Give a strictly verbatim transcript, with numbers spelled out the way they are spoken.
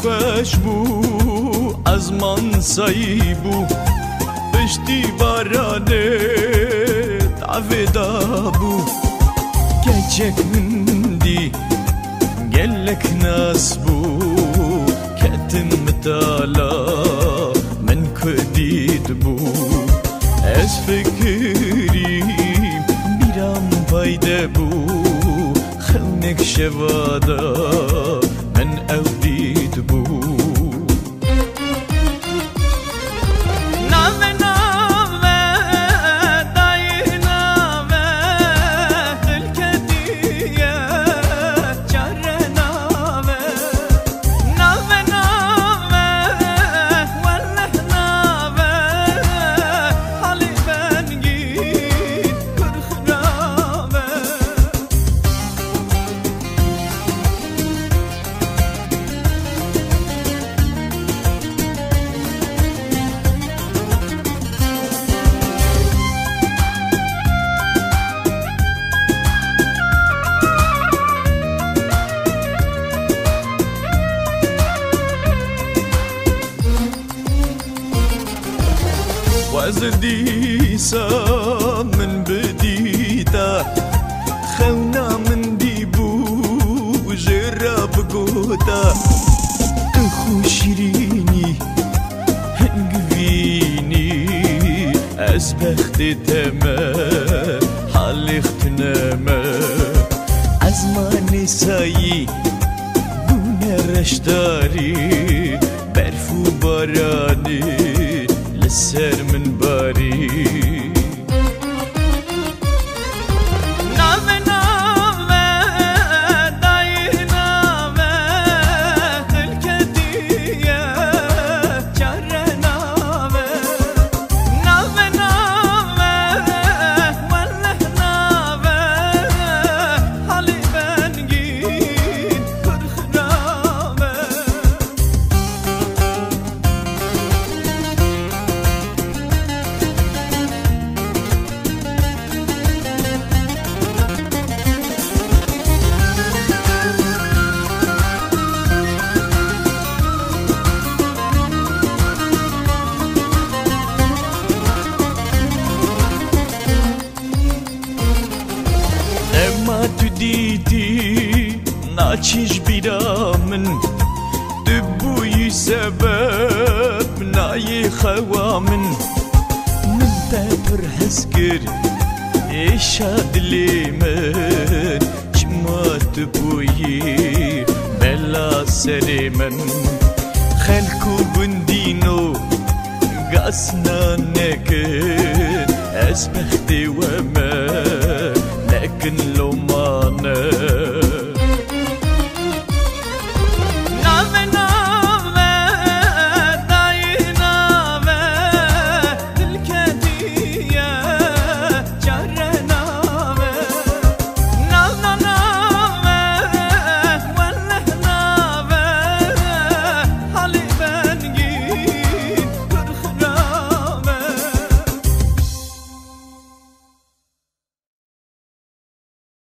خوش بو ازمان سایی بو پشتی بارانه تعویدا بو گچک من دی گلک ناس بو کتم متالا من کدید بو از فکریم بیرام پایده بو خونک شوادا من اودید بو وزديسا من بديتا خونا من ديبو جرب قوتا اخو شيريني هنقفيني اسبخت تمام حالي اختناما ازمان سايي بونا رشداري برفو باراني السر من باري نامه نامه دای نامه دلکدیه چاره نامه نامه نامه وله نامه حالی بنگین کرخ نامه دیدی ناچیش بیرامن دبوی سبب نای خوامن من تبر هسکر ایشاد لیمن چما دبوی بلا سری من خلکو بندینو قاسنا نکن از بختی و من لكن لو